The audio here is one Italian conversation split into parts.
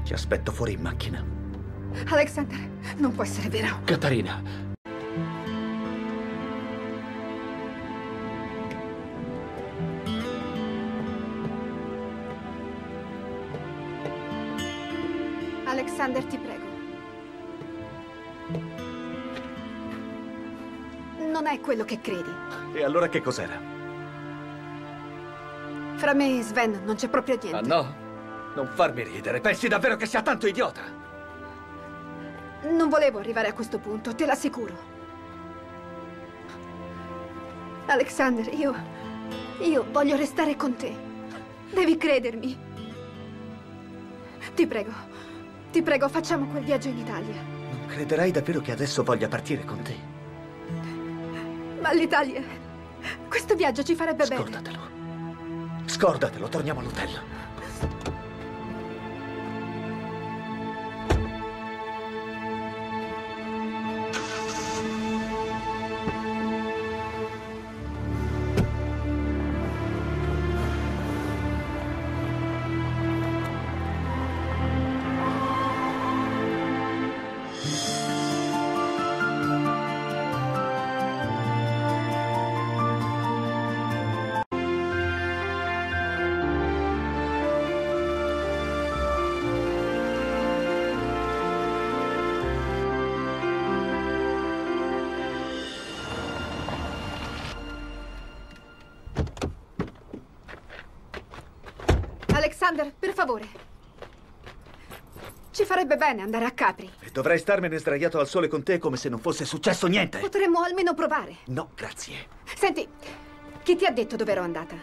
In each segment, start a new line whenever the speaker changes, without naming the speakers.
Ci aspetto fuori in macchina.
Alexander, non può essere vero.
Catarina.
Alexander, ti prego. Non è quello che credi.
E allora che cos'era?
Fra me e Sven non c'è proprio niente.
Ah no? Non farmi ridere. Pensi davvero che sia tanto idiota?
Non volevo arrivare a questo punto, te l'assicuro. Alexander, io voglio restare con te. Devi credermi. Ti prego, facciamo quel viaggio in Italia.
Non crederai davvero che adesso voglia partire con te?
Ma l'Italia... Questo viaggio ci farebbe bene.
Scordatelo. Scordatelo, torniamo all'hotel.
Alexander, per favore. Ci farebbe bene andare a Capri.
E dovrei starmene sdraiato al sole con te come se non fosse successo niente.
Potremmo almeno provare.
No, grazie.
Senti, chi ti ha detto dove ero andata?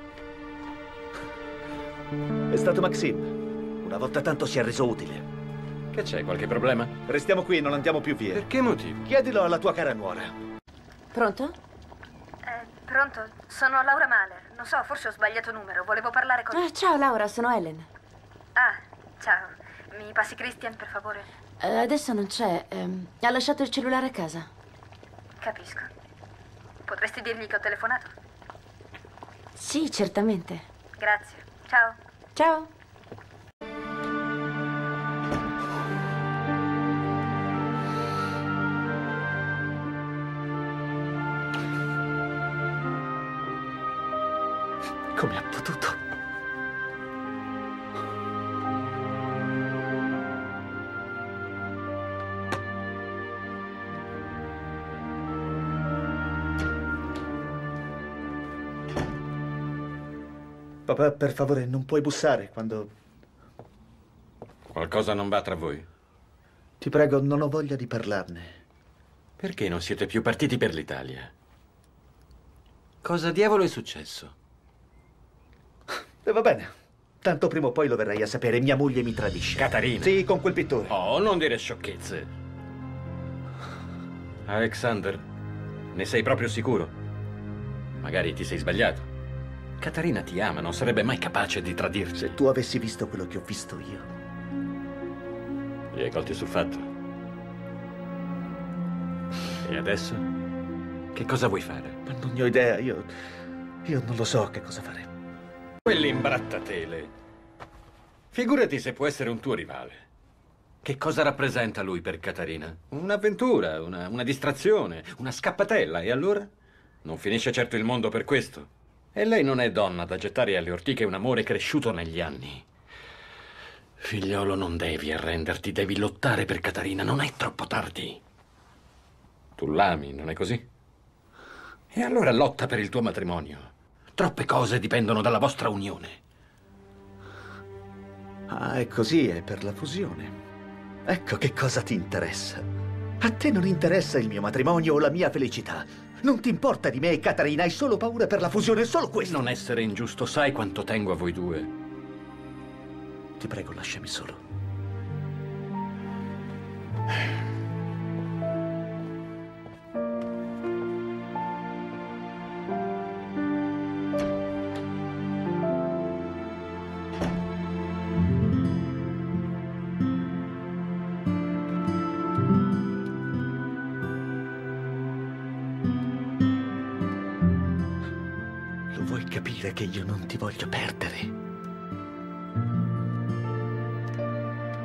È stato Maxime. Una volta tanto si è reso utile.
Che c'è, qualche problema?
Restiamo qui, non andiamo più via.
Per che motivo?
Chiedilo alla tua cara nuora.
Pronto?
Pronto? Sono Laura Mahler. Non so, forse ho sbagliato numero. Volevo parlare con...
Ciao Laura, sono Helen.
Ah, ciao. Mi passi Christian, per favore?
Adesso non c'è. Ha lasciato il cellulare a casa.
Capisco. Potresti dirgli che ho telefonato?
Sì, certamente.
Grazie. Ciao.
Ciao.
Come ha potuto? Papà, per favore, non puoi bussare quando...
Qualcosa non va tra voi?
Ti prego, non ho voglia di parlarne.
Perché non siete più partiti per l'Italia? Cosa diavolo è successo?
E va bene. Tanto prima o poi lo verrai a sapere. Mia moglie mi tradisce.
Catarina?
Sì, con quel pittore.
Oh, non dire sciocchezze. Alexander, ne sei proprio sicuro? Magari ti sei sbagliato. Catarina ti ama, non sarebbe mai capace di tradirti.
Se tu avessi visto quello che ho visto io.
Li hai colti sul fatto. E adesso? Che cosa vuoi fare?
Ma non ne ho idea, io non lo so che cosa fare.
Quell'imbrattatele. Figurati se può essere un tuo rivale. Che cosa rappresenta lui per Catarina? Un'avventura, una distrazione, una scappatella. E allora? Non finisce certo il mondo per questo. E lei non è donna da gettare alle ortiche un amore cresciuto negli anni. Figliolo, non devi arrenderti, devi lottare per Catarina, non è troppo tardi. Tu l'ami, non è così? E allora lotta per il tuo matrimonio. Troppe cose dipendono dalla vostra unione.
Ah, è così, è per la fusione. Ecco che cosa ti interessa. A te non interessa il mio matrimonio o la mia felicità. Non ti importa di me e Catarina, hai solo paura per la fusione, solo questo.
Non essere ingiusto, sai quanto tengo a voi due.
Ti prego, lasciami solo. Lo vuoi capire che io non ti voglio perdere?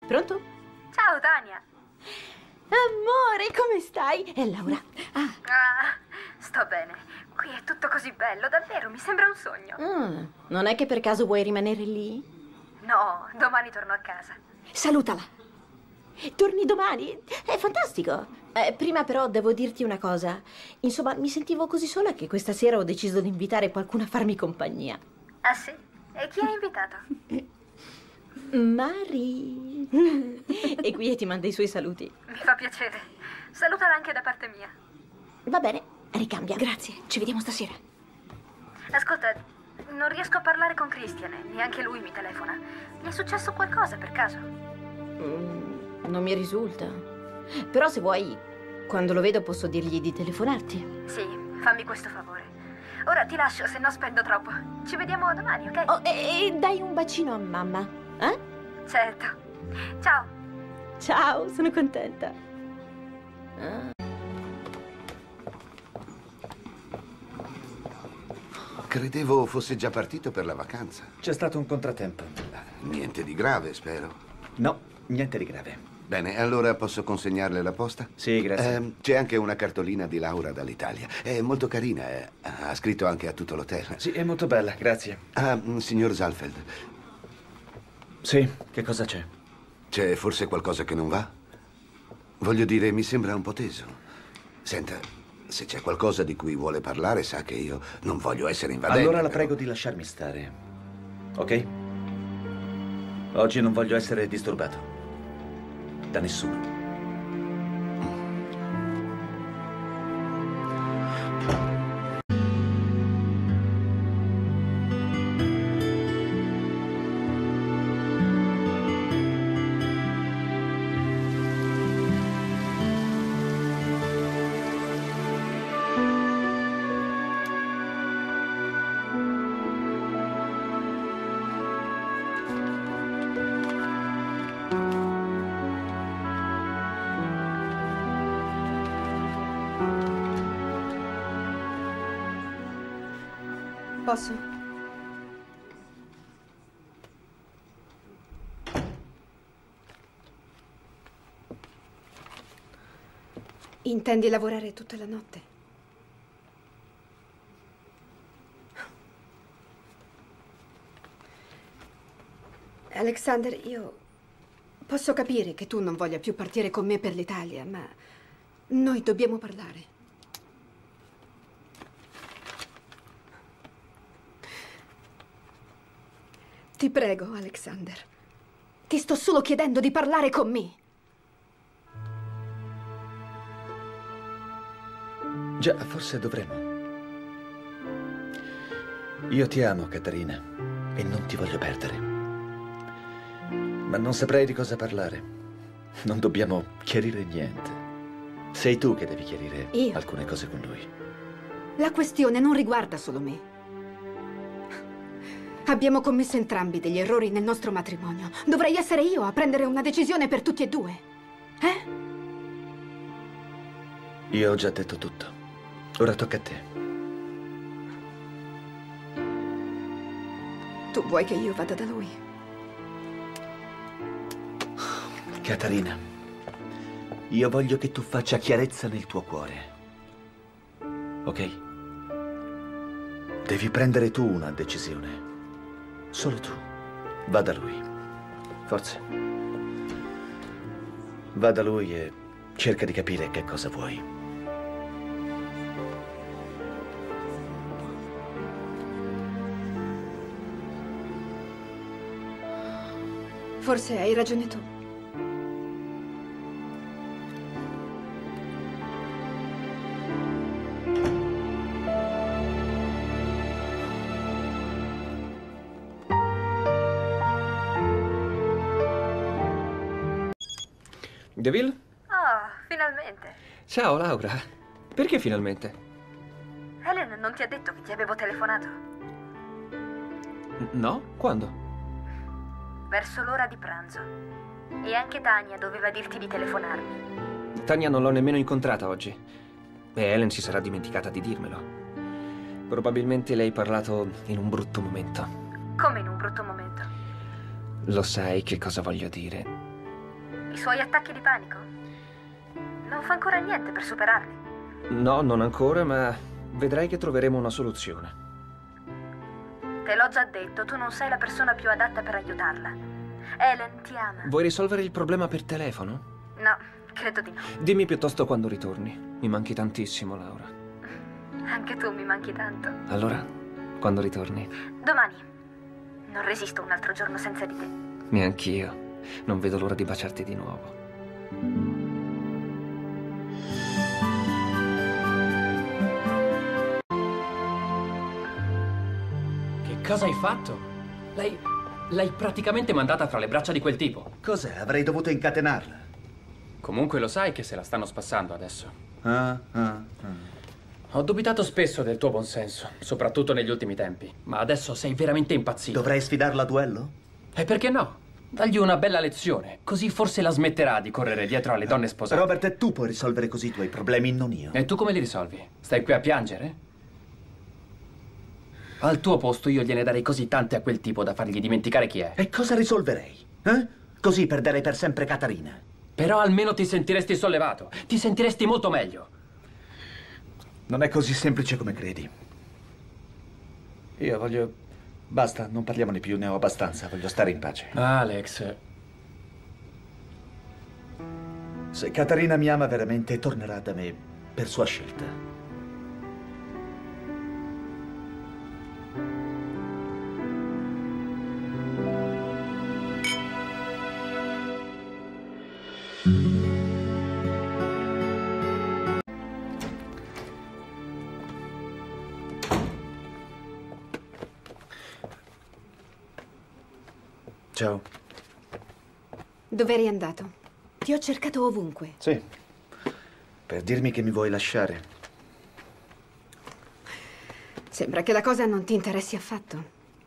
Pronto?
Ciao, Tania.
Amore, come stai? È Laura.
Sto bene. Qui è tutto così bello, davvero, mi sembra un sogno.
Non è che per caso vuoi rimanere lì?
No, domani torno a casa.
Salutala. Torni domani? È fantastico. Prima però devo dirti una cosa. Insomma, mi sentivo così sola che questa sera ho deciso di invitare qualcuno a farmi compagnia.
Ah, sì? E chi hai invitato?
Mari. E qui ti manda i suoi saluti.
Mi fa piacere. Salutala anche da parte mia.
Va bene, ricambia.
Grazie, ci vediamo stasera.
Ascolta, non riesco a parlare con Christian, neanche lui mi telefona. Gli è successo qualcosa per caso?
Non mi risulta. Però se vuoi, quando lo vedo posso dirgli di telefonarti.
Sì, fammi questo favore. Ora ti lascio, se no spendo troppo. Ci vediamo domani, ok?
Oh, e dai un bacino a mamma. Eh?
Certo. Ciao.
Ciao, sono contenta.
Credevo fosse già partito per la vacanza.
C'è stato un contrattempo.
Niente di grave, spero.
No, niente di grave.
Bene, allora posso consegnarle la posta?
Sì, grazie.
C'è anche una cartolina di Laura dall'Italia. È molto carina. Ha scritto anche a tutto l'hotel.
Sì, è molto bella, grazie.
Signor Zalfeld,
Sì, che cosa c'è?
c'è forse qualcosa che non va? Voglio dire, mi sembra un po' teso. Senta, se c'è qualcosa di cui vuole parlare, sa che io non voglio essere invadente.
Allora la
però-
prego di lasciarmi stare. Ok? Oggi non voglio essere disturbato. Da nessuno.
Posso? Intendi lavorare tutta la notte? Alexander, io posso capire che tu non voglia più partire con me per l'Italia, ma noi dobbiamo parlare. Ti prego, Alexander. Ti sto solo chiedendo di parlare con me.
Già, forse dovremmo. Io ti amo, Caterina, e non ti voglio perdere. Ma non saprei di cosa parlare. Non dobbiamo chiarire niente. Sei tu che devi chiarire
Io?
alcune cose con lui.
La questione non riguarda solo me. Abbiamo commesso entrambi degli errori nel nostro matrimonio. Dovrei essere io a prendere una decisione per tutti e due.
Io ho già detto tutto. Ora tocca a te.
Tu vuoi che io vada da lui?
Caterina, io voglio che tu faccia chiarezza nel tuo cuore. Ok? Devi prendere tu una decisione. Solo tu. Va da lui. Forza. Va da lui e cerca di capire che cosa vuoi.
Forse hai ragione tu.
Deville?
Oh, finalmente.
Ciao, Laura. Perché finalmente?
Helen non ti ha detto che ti avevo telefonato?
No? Quando?
Verso l'ora di pranzo. E anche Tania doveva dirti di telefonarmi.
Tania non l'ho nemmeno incontrata oggi. E Helen si sarà dimenticata di dirmelo. Probabilmente le hai parlato in un brutto momento.
Come in un brutto momento.
Lo sai che cosa voglio dire.
I suoi attacchi di panico? Non fa ancora niente per superarli?
No, non ancora, ma vedrai che troveremo una soluzione.
Te l'ho già detto, tu non sei la persona più adatta per aiutarla. Helen ti ama.
Vuoi risolvere il problema per telefono?
No, credo di no.
Dimmi piuttosto quando ritorni. Mi manchi tantissimo, Laura.
Anche tu mi manchi tanto.
Allora, quando ritorni?
Domani. Non resisto un altro giorno senza di te.
Neanch'io. Non vedo l'ora di baciarti di nuovo.
Che cosa hai fatto? L'hai praticamente mandata fra le braccia di quel tipo.
Cos'è? Avrei dovuto incatenarla.
Comunque lo sai che se la stanno spassando adesso.
Ah.
Ho dubitato spesso del tuo buonsenso, soprattutto negli ultimi tempi. Ma adesso sei veramente impazzito.
Dovrei sfidarla a duello?
E perché no? Dagli una bella lezione, così forse la smetterà di correre dietro alle donne sposate.
Robert, tu puoi risolvere così i tuoi problemi, non io.
E tu come li risolvi? Stai qui a piangere? Al tuo posto io gliene darei così tante a quel tipo da fargli dimenticare chi è.
E cosa risolverei? Così perderei per sempre Catarina.
Però almeno ti sentiresti sollevato. Ti sentiresti molto meglio.
Non è così semplice come credi. Io voglio... Basta, non parliamone più, ne ho abbastanza. Voglio stare in pace.
Alex...
Se Catarina mi ama veramente, tornerà da me per sua scelta. Ciao.
Dov'eri andato? Ti ho cercato ovunque.
Sì, per dirmi che mi vuoi lasciare.
Sembra che la cosa non ti interessi affatto.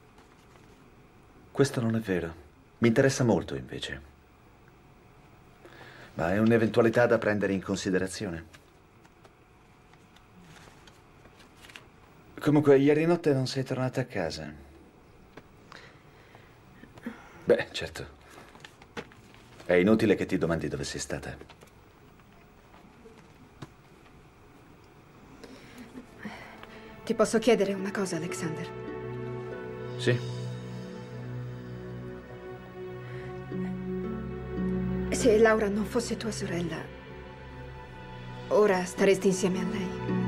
Questo non è vero. Mi interessa molto, invece. Ma è un'eventualità da prendere in considerazione. Comunque, ieri notte non sei tornata a casa. Beh, certo. È inutile che ti domandi dove sei stata.
Ti posso chiedere una cosa, Alexander?
Sì.
Se Laura non fosse tua sorella, ora staresti insieme a lei?